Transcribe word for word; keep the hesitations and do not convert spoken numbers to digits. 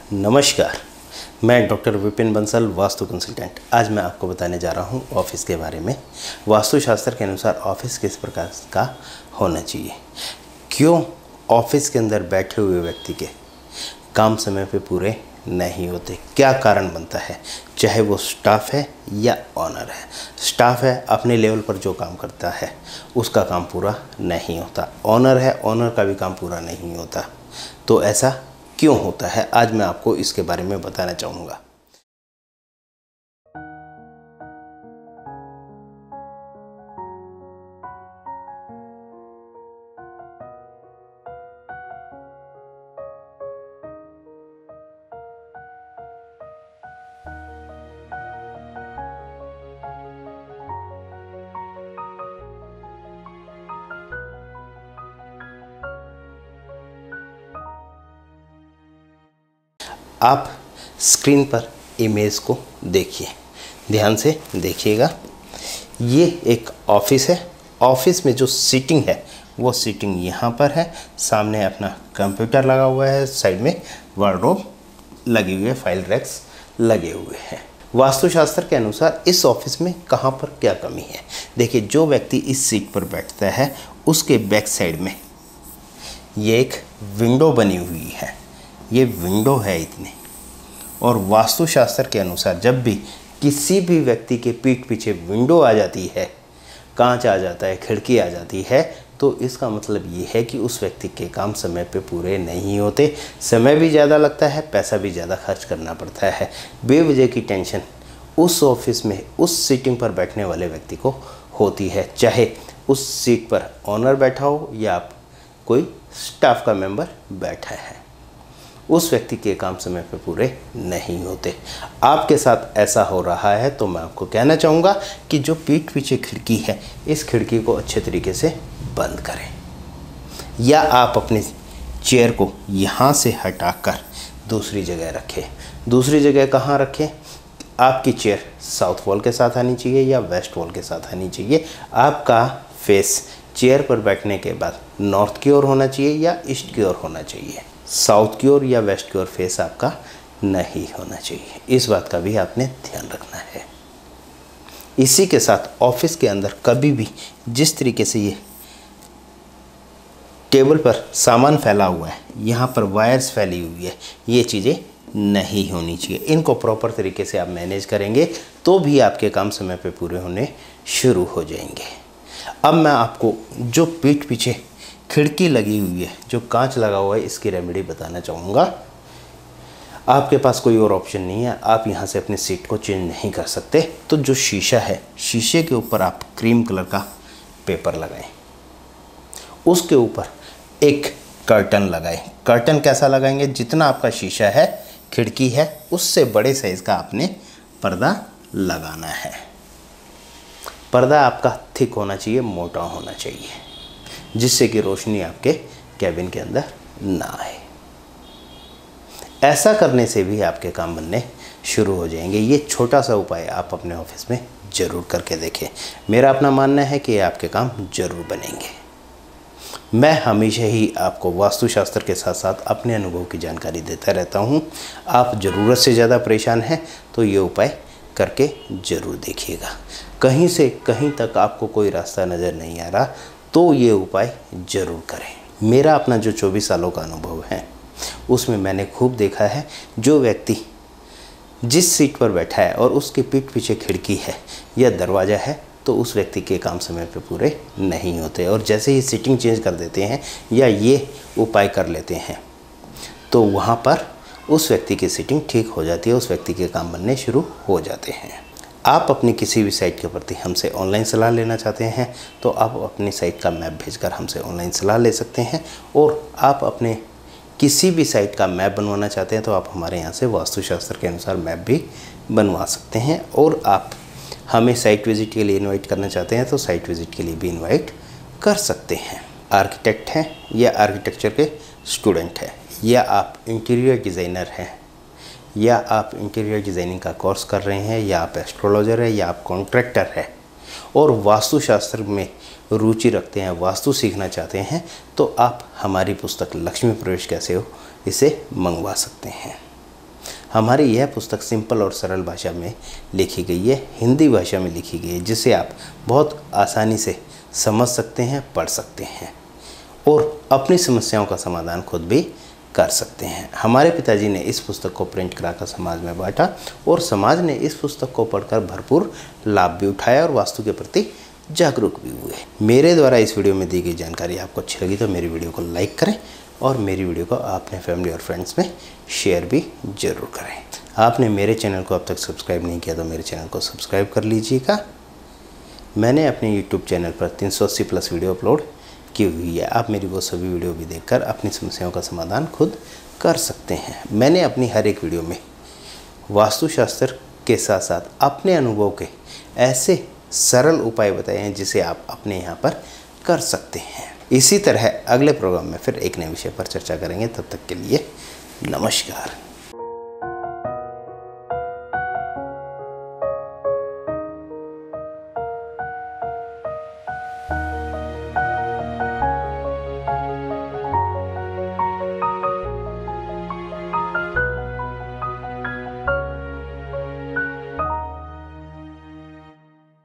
नमस्कार, मैं doctor Vipin Bansal, vastu consultant. आज मैं आपको बताने जा रहा हूं ऑफिस के बारे में। वास्तुशास्त्र के अनुसार ऑफिस किस प्रकार का होना चाहिए, क्यों ऑफिस के अंदर बैठे हुए व्यक्ति के काम समय पे पूरे नहीं होते, क्या कारण बनता है। चाहे वो स्टाफ है या ऑनर है। स्टाफ है, अपने लेवल पर जो काम करता है उसका काम पूरा नहीं होता। ऑनर है, ऑनर का भी काम पूरा नहीं होता। तो ऐसा क्यों होता है, आज मैं आपको इसके बारे में बताना चाहूँगा। आप स्क्रीन पर इमेज को देखिए, ध्यान से देखिएगा। ये एक ऑफिस है। ऑफिस में जो सीटिंग है वो सीटिंग यहाँ पर है। सामने अपना कंप्यूटर लगा हुआ है, साइड में वार्डरोब लगी हुई है, फाइल रैक्स लगे हुए हैं। वास्तुशास्त्र के अनुसार इस ऑफिस में कहाँ पर क्या कमी है। देखिए, जो व्यक्ति इस सीट पर बैठता है उसके बैक साइड में ये एक विंडो बनी हुई है। ये विंडो है इतनी, और वास्तुशास्त्र के अनुसार जब भी किसी भी व्यक्ति के पीठ पीछे विंडो आ जाती है, कांच आ जाता है, खिड़की आ जाती है, तो इसका मतलब ये है कि उस व्यक्ति के काम समय पे पूरे नहीं होते। समय भी ज़्यादा लगता है, पैसा भी ज़्यादा खर्च करना पड़ता है। बेवजह की टेंशन उस ऑफिस में उस सीटिंग पर बैठने वाले व्यक्ति को होती है, चाहे उस सीट पर ऑनर बैठा हो या आप कोई स्टाफ का मेंबर बैठा है। उस व्यक्ति के काम समय पे पूरे नहीं होते। आपके साथ ऐसा हो रहा है तो मैं आपको कहना चाहूँगा कि जो पीठ पीछे खिड़की है, इस खिड़की को अच्छे तरीके से बंद करें, या आप अपने चेयर को यहाँ से हटाकर दूसरी जगह रखें। दूसरी जगह कहाँ रखें? आपकी चेयर साउथ वॉल के साथ आनी चाहिए या वेस्ट वॉल के साथ आनी चाहिए। आपका फेस चेयर पर बैठने के बाद नॉर्थ की ओर होना चाहिए या ईस्ट की ओर होना चाहिए। साउथ की ओर या वेस्ट की ओर फेस आपका नहीं होना चाहिए। इस बात का भी आपने ध्यान रखना है। इसी के साथ ऑफिस के अंदर कभी भी जिस तरीके से ये टेबल पर सामान फैला हुआ है, यहाँ पर वायर्स फैली हुई है, ये चीज़ें नहीं होनी चाहिए। इनको प्रॉपर तरीके से आप मैनेज करेंगे तो भी आपके काम समय पे पूरे होने शुरू हो जाएंगे। अब मैं आपको जो पीठ पीछे खिड़की लगी हुई है, जो कांच लगा हुआ है, इसकी रेमेडी बताना चाहूँगा। आपके पास कोई और ऑप्शन नहीं है, आप यहाँ से अपनी सीट को चेंज नहीं कर सकते। तो जो शीशा है, शीशे के ऊपर आप क्रीम कलर का पेपर लगाएं, उसके ऊपर एक कर्टन लगाएं। कर्टन कैसा लगाएंगे? जितना आपका शीशा है, खिड़की है, उससे बड़े साइज़ का आपने पर्दा लगाना है। पर्दा आपका थिक होना चाहिए, मोटा होना चाहिए, जिससे कि रोशनी आपके कैबिन के अंदर ना आए। ऐसा करने से भी आपके काम बनने शुरू हो जाएंगे। ये छोटा सा उपाय आप अपने ऑफिस में ज़रूर करके देखें। मेरा अपना मानना है कि आपके काम ज़रूर बनेंगे। मैं हमेशा ही आपको वास्तुशास्त्र के साथ साथ अपने अनुभव की जानकारी देता रहता हूँ। आप ज़रूरत से ज़्यादा परेशान हैं तो ये उपाय करके ज़रूर देखिएगा। कहीं से कहीं तक आपको कोई रास्ता नज़र नहीं आ रहा तो ये उपाय ज़रूर करें। मेरा अपना जो चौबीस सालों का अनुभव है उसमें मैंने खूब देखा है, जो व्यक्ति जिस सीट पर बैठा है और उसके पीठ पीछे खिड़की है या दरवाज़ा है, तो उस व्यक्ति के काम समय पे पूरे नहीं होते। और जैसे ही सीटिंग चेंज कर देते हैं या ये उपाय कर लेते हैं तो वहाँ पर उस व्यक्ति की सीटिंग ठीक हो जाती है, उस व्यक्ति के काम बनने शुरू हो जाते हैं। आप अपनी किसी भी साइट के प्रति हमसे ऑनलाइन सलाह लेना चाहते हैं तो आप अपनी साइट का मैप भेजकर हमसे ऑनलाइन सलाह ले सकते हैं। और आप अपने किसी भी साइट का मैप बनवाना चाहते हैं तो आप हमारे यहाँ से वास्तुशास्त्र के अनुसार मैप भी बनवा सकते हैं। और आप हमें साइट विज़िट के लिए इनवाइट करना चाहते हैं तो साइट विज़िट के लिए भी इनवाइट कर सकते हैं। आर्किटेक्ट हैं या आर्किटेक्चर के स्टूडेंट हैं, या आप इंटीरियर डिज़ाइनर हैं, या आप इंटीरियर डिज़ाइनिंग का कोर्स कर रहे हैं, या आप एस्ट्रोलॉजर हैं, या आप कॉन्ट्रैक्टर हैं और वास्तुशास्त्र में रुचि रखते हैं, वास्तु सीखना चाहते हैं, तो आप हमारी पुस्तक लक्ष्मी प्रवेश कैसे हो इसे मंगवा सकते हैं। हमारी यह पुस्तक सिंपल और सरल भाषा में लिखी गई है, हिंदी भाषा में लिखी गई है, जिसे आप बहुत आसानी से समझ सकते हैं, पढ़ सकते हैं और अपनी समस्याओं का समाधान खुद भी कर सकते हैं। हमारे पिताजी ने इस पुस्तक को प्रिंट कराकर समाज में बांटा और समाज ने इस पुस्तक को पढ़कर भरपूर लाभ भी उठाया और वास्तु के प्रति जागरूक भी हुए। मेरे द्वारा इस वीडियो में दी गई जानकारी आपको अच्छी लगी तो मेरी वीडियो को लाइक करें और मेरी वीडियो को अपने फैमिली और फ्रेंड्स में शेयर भी ज़रूर करें। आपने मेरे चैनल को अब तक सब्सक्राइब नहीं किया तो मेरे चैनल को सब्सक्राइब कर लीजिएगा। मैंने अपने यूट्यूब चैनल पर तीन सौ अस्सी प्लस वीडियो अपलोड की हुई है। आप मेरी वो सभी वीडियो भी देखकर अपनी समस्याओं का समाधान खुद कर सकते हैं। मैंने अपनी हर एक वीडियो में वास्तुशास्त्र के साथ साथ अपने अनुभव के ऐसे सरल उपाय बताए हैं जिसे आप अपने यहाँ पर कर सकते हैं। इसी तरह अगले प्रोग्राम में फिर एक नए विषय पर चर्चा करेंगे। तब तक के लिए नमस्कार।